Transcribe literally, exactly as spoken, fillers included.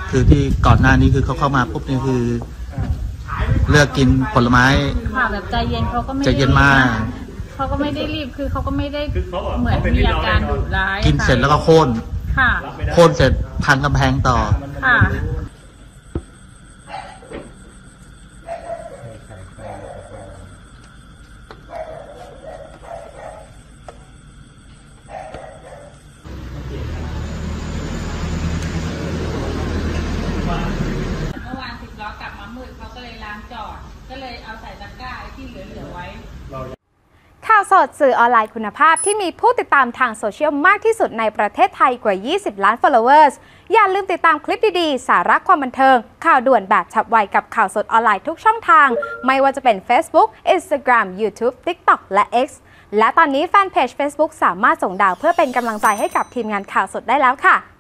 คือที่ก่อนหน้านี้คือเขาเข้ามาปุ๊บนี่คือเลือกกินผลไม้ค่ะแบบใจเย็นเขาก็ไม่ใจเย็นมากเขาก็ไม่ได้รีบคือเขาก็ไม่ได้เหมือนมีอาการดุร้ายกินเสร็จแล้วก็โค่นค่ะโค่นเสร็จพังกำแพงต่อค่ะเมื่อวานสิบล้อกลับมามืดเขาก็เลยล้างจอดก็เลยเอาใส่ตะกร้าที่เหลือๆไว้ข่าวสดสื่อออนไลน์คุณภาพที่มีผู้ติดตามทางโซเชียลมากที่สุดในประเทศไทยกว่ายี่สิบล้าน followers อย่าลืมติดตามคลิปดีๆสาระความบันเทิงข่าวด่วนแบบฉับไวกับข่าวสดออนไลน์ทุกช่องทางไม่ว่าจะเป็น Facebook Instagram YouTube TikTok และ X และตอนนี้แฟนเพจ Facebook สามารถส่งดาวเพื่อเป็นกำลังใจให้กับทีมงานข่าวสดได้แล้วค่ะ